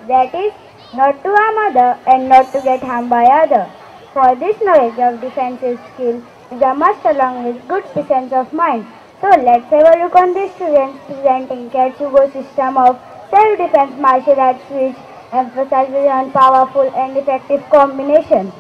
that is, not to harm other and not to get harmed by other. For this knowledge of defensive skill is a must along with good presence of mind. So let's have a look on the students presenting Katsugo system of self-defense martial arts which emphasizes on powerful and effective combination.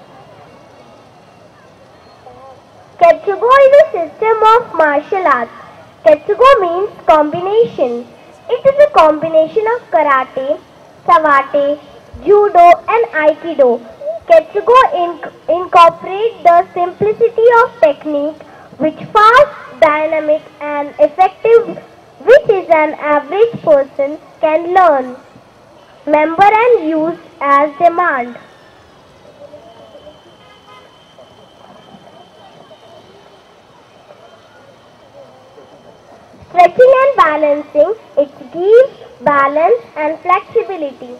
Ketsugo is a system of martial arts. Ketsugo means combination. It is a combination of karate, savate, judo and aikido. Ketsugo incorporates the simplicity of technique which fast, dynamic and effective which is an average person can learn, member and use as demand. Stretching and balancing, it gives balance and flexibility.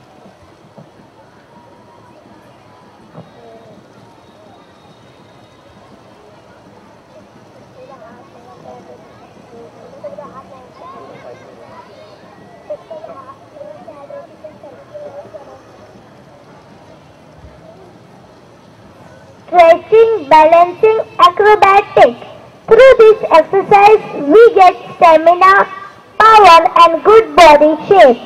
Stretching, balancing, acrobatic. Through this exercise, we get stamina, power and good body shape.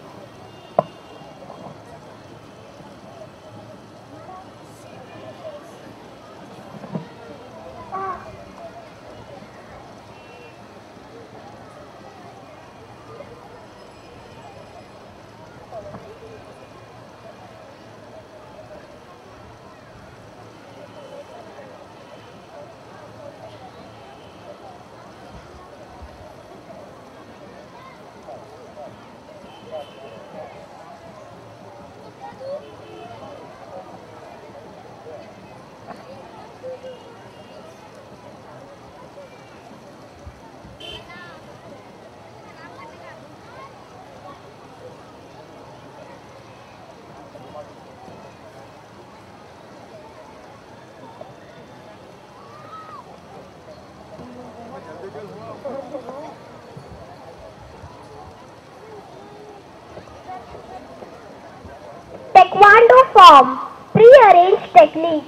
Taekwondo form, pre-arranged technique.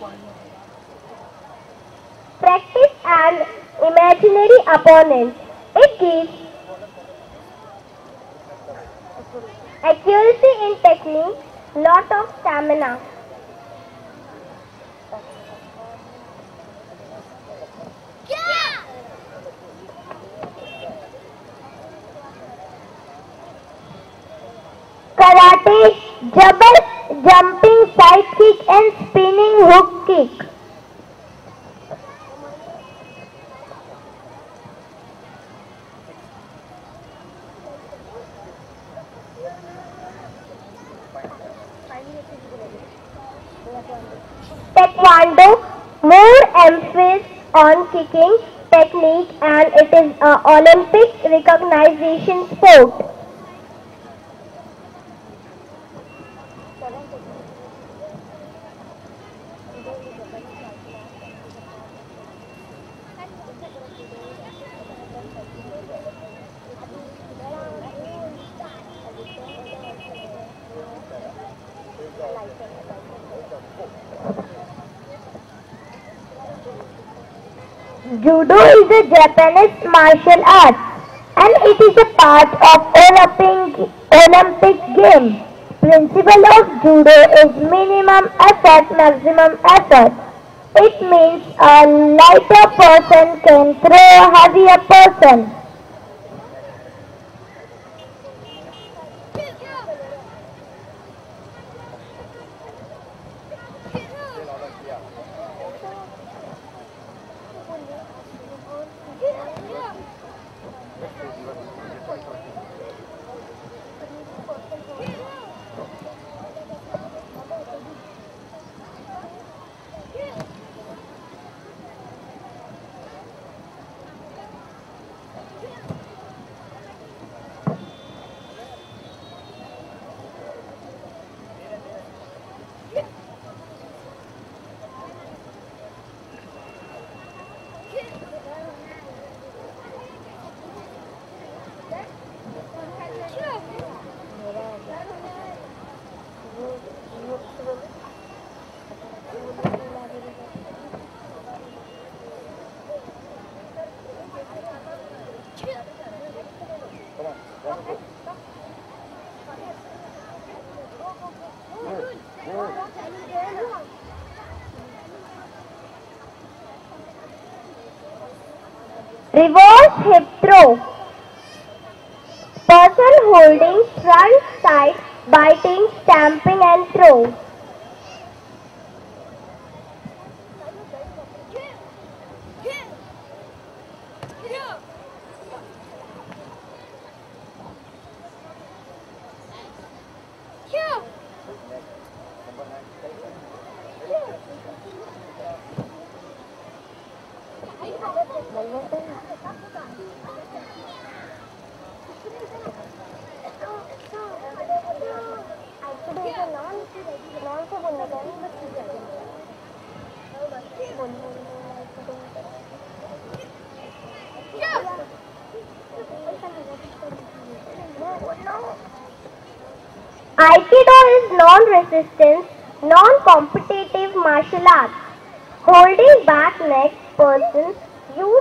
Practice an imaginary opponent. It gives accuracy in technique, lot of stamina. Karate, jabber, jumping side kick and spinning hook kick. Taekwondo, more emphasis on kicking technique and it is an Olympic recognition sport. Judo is a Japanese martial art and it is a part of Olympic Games. Principle of Judo is minimum effort, maximum effort. It means a lighter person can throw a heavier person. Reverse hip throw. Person holding front side, biting, stamping and throw. Aikido is non-resistance, non-competitive martial arts. Holding back neck, persons use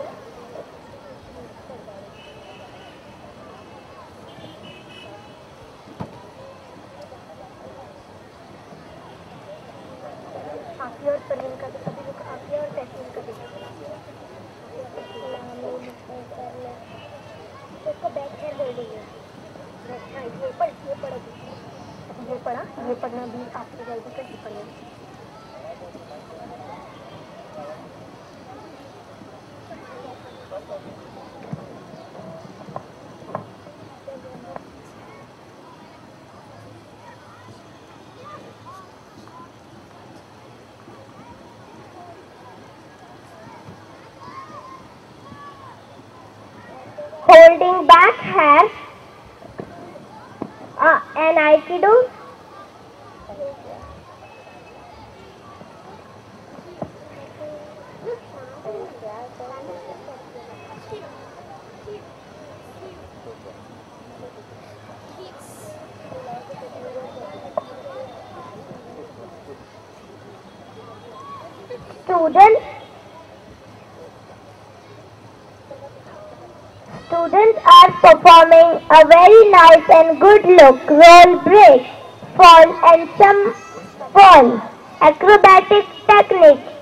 ये पढ़ना भी आपको जल्दी कैसे पढ़ेगा। holding back hair. An Aikido Students are performing a very nice and good look roll break, fall and some fall acrobatic technique.